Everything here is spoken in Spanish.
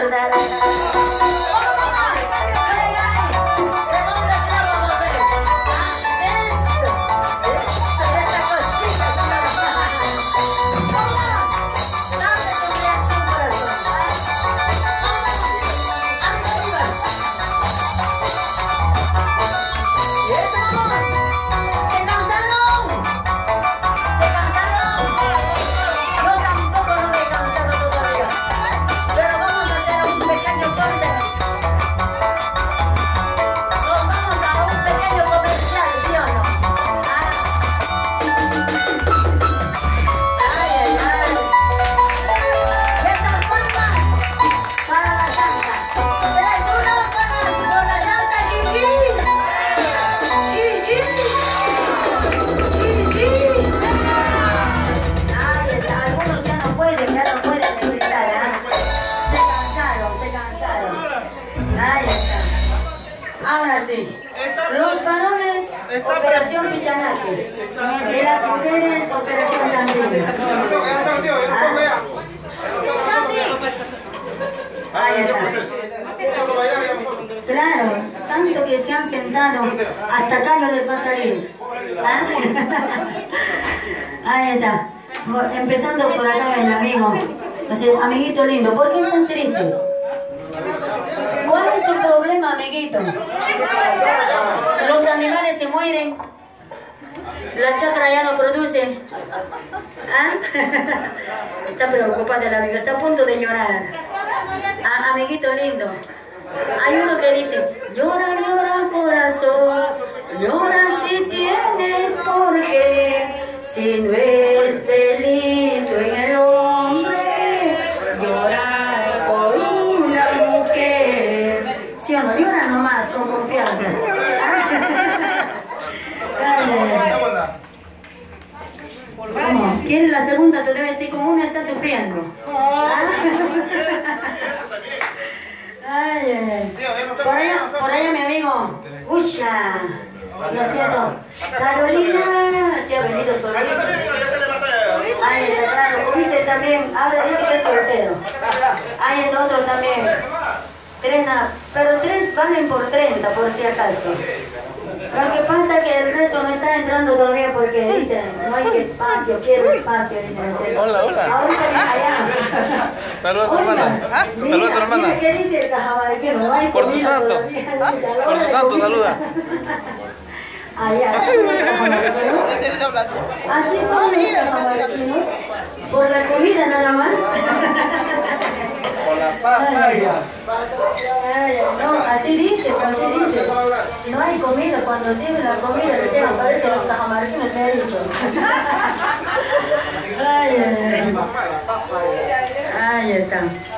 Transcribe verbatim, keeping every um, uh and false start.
soltar. Ahora sí, los varones, operación Pichanaque, y las mujeres, operación Candela. Ah. Ahí está. Claro, tanto que se han sentado, hasta callo les va a salir. ¿Ah? Ahí está. Empezando por acá el amigo, o sea, amiguito lindo, ¿por qué estás triste? ¿Cuál es tu problema, amiguito? Los animales se mueren, la chakra ya no produce. ¿Ah? Está preocupada el amigo, está a punto de llorar. Ah, amiguito lindo, hay uno que dice: llora, llora corazón, llora si tienes por qué, si no es delito en el hombre llorar por una mujer. ¿Sí o no? Llora nomás con confianza. ¿Cómo? ¿Quieres la segunda? Te debe decir como uno está sufriendo. ¿Ah? Ay, ay, ay. Por allá, por allá mi amigo. ¡Usha! Lo siento. Carolina se ha venido solita. Ahí está, claro. Luis también. Ahora dice que es soltero. Ahí está otro también. Tres nada. Pero tres valen por treinta, por si acaso. Lo que pasa es que el resto no está entrando todavía porque dicen, no hay espacio, quiero espacio, dicen. Hola, hola. Ahorita viene allá. Saludos a tu hermana. ¿Ah? Saludos a tu hermana. ¿Qué dice el cajamarquero? No hay por su comida santo. todavía. ¿Ah? Por su santo, saluda. Allá, así son los cajamarquinos. Así son los cajamarquinos. Por la comida nada más. Por la papaya. No, así dice, así dice. No hay comida, cuando sirve la comida recién aparecen los cajamarquinos, me ha dicho. Ay, ay, ay. Ahí está.